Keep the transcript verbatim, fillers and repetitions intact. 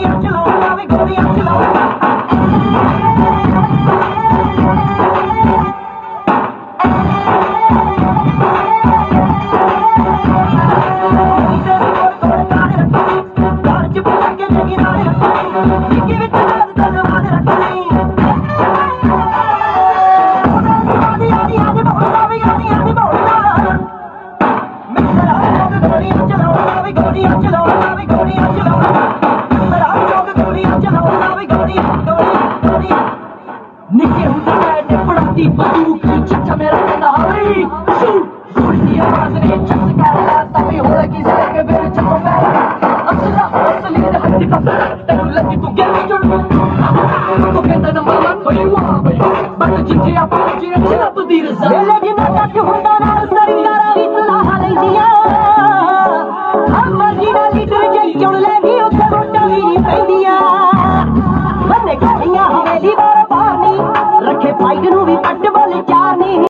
ਗੋਲੀਆਂ ਚਲਾਉਂਦਾ ਵੇ ਗੋਲੀਆਂ ਚਲਾਉਂਦਾ निके हुंदे ने पड़ती बंदूक चिट्ठा मेरा कहंदा हवी